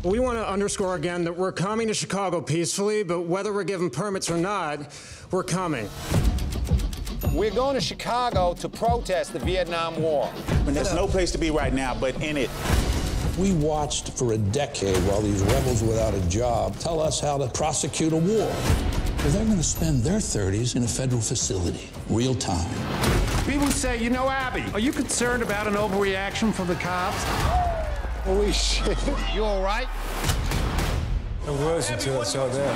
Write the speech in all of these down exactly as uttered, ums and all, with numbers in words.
We want to underscore again that we're coming to Chicago peacefully, but whether we're given permits or not, we're coming. We're going to Chicago to protest the Vietnam War. And there's no place to be right now but in it. We watched for a decade while these rebels without a job tell us how to prosecute a war. Well, they're going to spend their thirties in a federal facility, real time. People say, you know, Abby, are you concerned about an overreaction from the cops? Holy shit. You all right? I was until I saw that.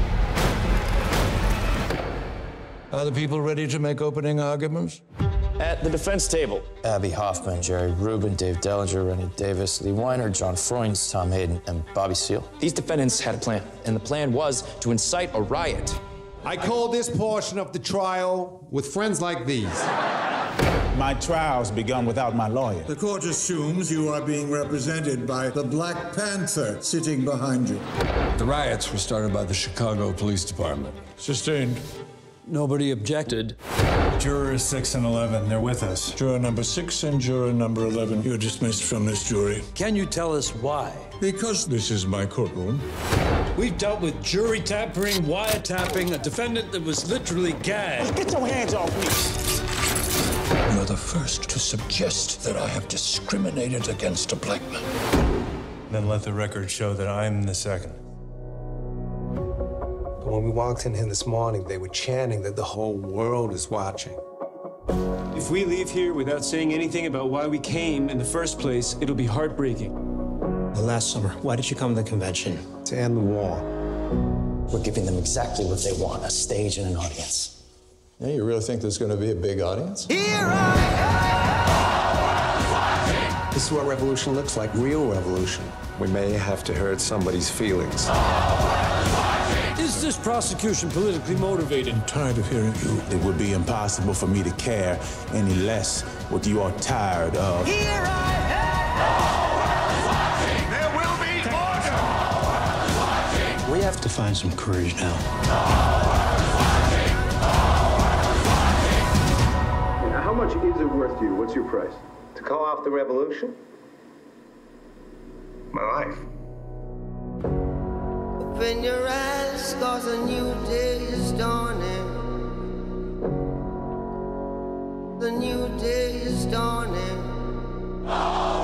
Are the people ready to make opening arguments? At the defense table, Abby Hoffman, Jerry Rubin, Dave Dellinger, Rennie Davis, Lee Weiner, John Freund, Tom Hayden, and Bobby Seale. These defendants had a plan, and the plan was to incite a riot. I call this portion of the trial with friends like these. My trial's begun without my lawyer. The court assumes you are being represented by the Black Panther sitting behind you. The riots were started by the Chicago Police Department. Sustained. Nobody objected. Jurors six and eleven, they're with us. Juror number six and juror number eleven, you're dismissed from this jury. Can you tell us why? Because this is my courtroom. We've dealt with jury tampering, wiretapping, a defendant that was literally gagged. Get your hands off me. You're the first to suggest that I have discriminated against a black man. Then let the record show that I'm the second. When we walked in here this morning, they were chanting that the whole world is watching. If we leave here without saying anything about why we came in the first place, it'll be heartbreaking. Well, last summer, why did you come to the convention? To end the war. We're giving them exactly what they want, a stage and an audience. Yeah, you really think there's going to be a big audience? Here I am! This is what revolution looks like, real revolution. We may have to hurt somebody's feelings. Is this prosecution politically motivated? I'm tired of hearing you. It would be impossible for me to care any less what you are tired of. Here I am! There will be order! We have to find some courage now. How much is it worth to you? What's your price? To call off the revolution? My life. Open your eyes, cause a new day is dawning. The new day is dawning.